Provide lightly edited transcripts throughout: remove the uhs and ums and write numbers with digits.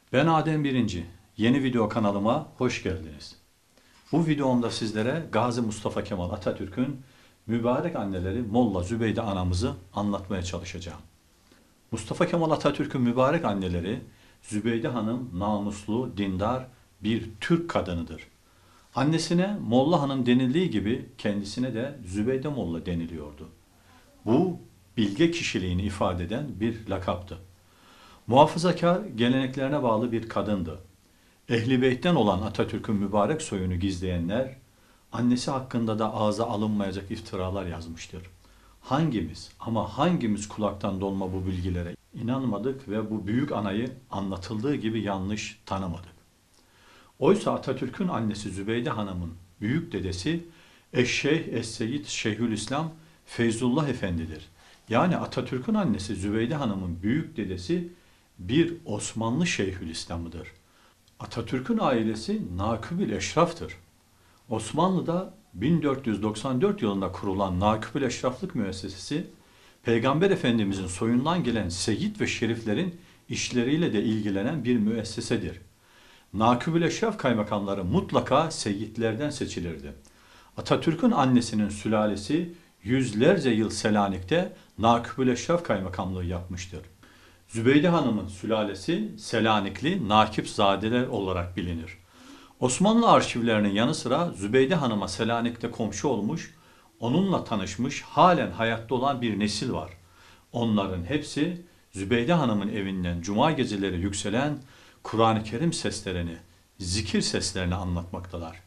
Ben Adem Birinci. Yeni video kanalıma hoş geldiniz. Bu videomda sizlere Gazi Mustafa Kemal Atatürk'ün mübarek anneleri Molla Zübeyde anamızı anlatmaya çalışacağım. Mustafa Kemal Atatürk'ün mübarek anneleri Zübeyde Hanım namuslu, dindar bir Türk kadınıdır. Annesine Molla Hanım denildiği gibi kendisine de Zübeyde Molla deniliyordu. Bu bilge kişiliğini ifade eden bir lakaptı. Muhafazakar geleneklerine bağlı bir kadındı. Ehli Beyt'ten olan Atatürk'ün mübarek soyunu gizleyenler, annesi hakkında da ağza alınmayacak iftiralar yazmıştır. Hangimiz kulaktan dolma bu bilgilere inanmadık ve bu büyük anayı anlatıldığı gibi yanlış tanımadık. Oysa Atatürk'ün annesi Zübeyde Hanım'ın büyük dedesi Eşşeyh Es-Seyyid Şeyhülislam Feyzullah Efendi'dir. Yani Atatürk'ün annesi Zübeyde Hanım'ın büyük dedesi bir Osmanlı Şeyhülislam'ıdır. Atatürk'ün ailesi Nakıbül Eşraf'tır. Osmanlı'da 1494 yılında kurulan Nakıbül Eşraflık müessesesi, Peygamber Efendimizin soyundan gelen seyyid ve şeriflerin işleriyle de ilgilenen bir müessesedir. Nakıbül Eşraf kaymakamları mutlaka seyyidlerden seçilirdi. Atatürk'ün annesinin sülalesi yüzlerce yıl Selanik'te Nakıbül Eşraf kaymakamlığı yapmıştır. Zübeyde Hanım'ın sülalesi Selanikli Nakipzadeler olarak bilinir. Osmanlı arşivlerinin yanı sıra Zübeyde Hanım'a Selanik'te komşu olmuş, onunla tanışmış, halen hayatta olan bir nesil var. Onların hepsi Zübeyde Hanım'ın evinden cuma geceleri yükselen Kur'an-ı Kerim seslerini, zikir seslerini anlatmaktalar.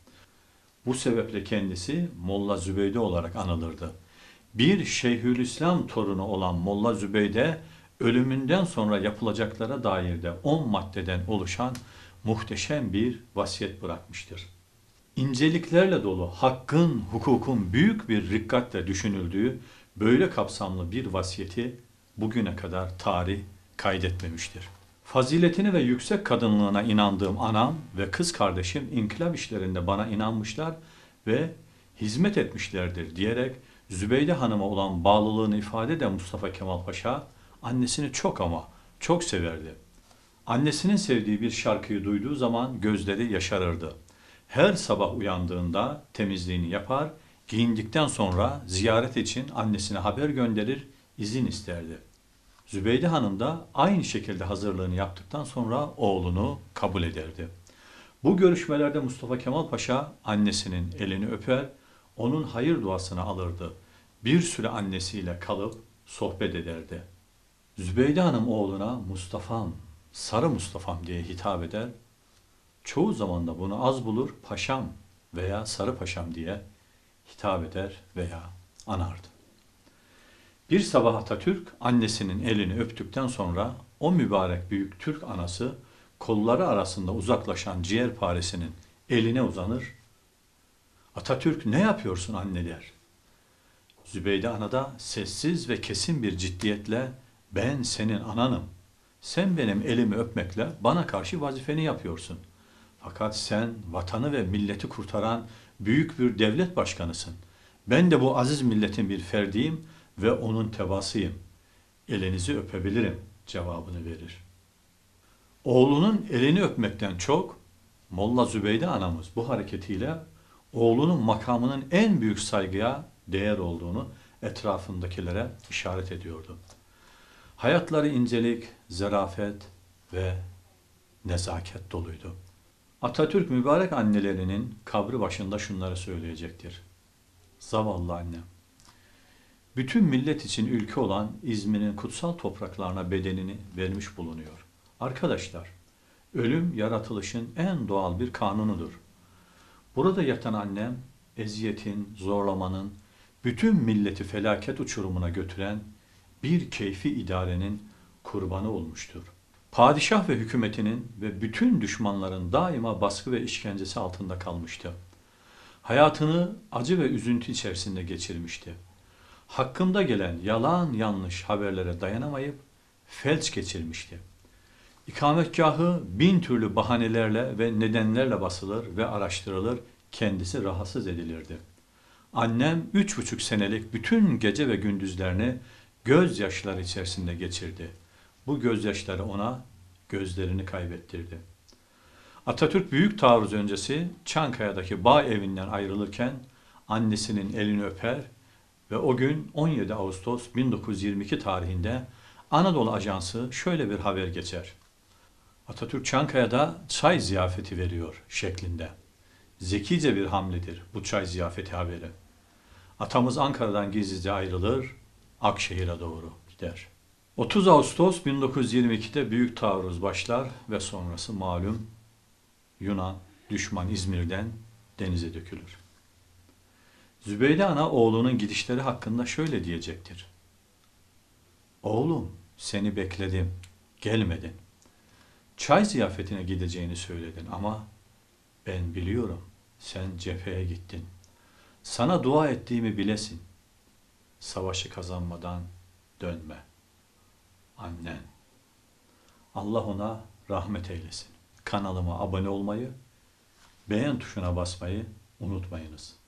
Bu sebeple kendisi Molla Zübeyde olarak anılırdı. Bir Şeyhülislam torunu olan Molla Zübeyde, ölümünden sonra yapılacaklara dair de 10 maddeden oluşan muhteşem bir vasiyet bırakmıştır. İnceliklerle dolu, hakkın, hukukun büyük bir rikkatle düşünüldüğü böyle kapsamlı bir vasiyeti bugüne kadar tarih kaydetmemiştir. Faziletine ve yüksek kadınlığına inandığım anam ve kız kardeşim inkılap işlerinde bana inanmışlar ve hizmet etmişlerdir diyerek Zübeyde Hanım'a olan bağlılığını ifade eden Mustafa Kemal Paşa, annesini çok ama çok severdi. Annesinin sevdiği bir şarkıyı duyduğu zaman gözleri yaşarırdı. Her sabah uyandığında temizliğini yapar, giyindikten sonra ziyaret için annesine haber gönderir, izin isterdi. Zübeyde Hanım da aynı şekilde hazırlığını yaptıktan sonra oğlunu kabul ederdi. Bu görüşmelerde Mustafa Kemal Paşa annesinin elini öper, onun hayır duasını alırdı. Bir süre annesiyle kalıp sohbet ederdi. Zübeyde Hanım oğluna Mustafa'm, Sarı Mustafa'm diye hitap eder. Çoğu zaman da bunu az bulur, paşam veya Sarı Paşam diye hitap eder veya anardı. Bir sabah Atatürk annesinin elini öptükten sonra o mübarek büyük Türk anası kolları arasında uzaklaşan ciğerparesinin eline uzanır. Atatürk ne yapıyorsun anne der. Zübeyde ana da sessiz ve kesin bir ciddiyetle ben senin ananım. Sen benim elimi öpmekle bana karşı vazifeni yapıyorsun. Fakat sen vatanı ve milleti kurtaran büyük bir devlet başkanısın. Ben de bu aziz milletin bir ferdiyim ve onun tebaasıyım. Elinizi öpebilirim cevabını verir. Oğlunun elini öpmekten çok Molla Zübeyde anamız bu hareketiyle oğlunun makamının en büyük saygıya değer olduğunu etrafındakilere işaret ediyordu. Hayatları incelik, zarafet ve nezaket doluydu. Atatürk mübarek annelerinin kabri başında şunları söyleyecektir. Zavallı annem. Bütün millet için ülke olan İzmir'in kutsal topraklarına bedenini vermiş bulunuyor. Arkadaşlar, ölüm yaratılışın en doğal bir kanunudur. Burada yatan annem, eziyetin, zorlamanın, bütün milleti felaket uçurumuna götüren bir keyfi idarenin kurbanı olmuştur. Padişah ve hükümetinin ve bütün düşmanların daima baskı ve işkencesi altında kalmıştı. Hayatını acı ve üzüntü içerisinde geçirmişti. Hakkında gelen yalan yanlış haberlere dayanamayıp felç geçirmişti. İkametgahı bin türlü bahanelerle ve nedenlerle basılır ve araştırılır, kendisi rahatsız edilirdi. Annem 3,5 senelik bütün gece ve gündüzlerini gözyaşları içerisinde geçirdi. Bu gözyaşları ona gözlerini kaybettirdi. Atatürk büyük taarruz öncesi Çankaya'daki bağ evinden ayrılırken annesinin elini öper ve o gün 17 Ağustos 1922 tarihinde Anadolu Ajansı şöyle bir haber geçer. Atatürk Çankaya'da çay ziyafeti veriyor şeklinde. Zekice bir hamledir bu çay ziyafeti haberi. Atamız Ankara'dan gizlice ayrılır, Akşehir'e doğru gider. 30 Ağustos 1922'de büyük taarruz başlar ve sonrası malum Yunan düşman İzmir'den denize dökülür. Zübeyde Ana oğlunun gidişleri hakkında şöyle diyecektir. Oğlum, seni bekledim, gelmedin. Çay ziyafetine gideceğini söyledin ama ben biliyorum sen cepheye gittin. Sana dua ettiğimi bilesin. Savaşı kazanmadan dönme. Annen. Allah ona rahmet eylesin. Kanalıma abone olmayı, beğen tuşuna basmayı unutmayınız.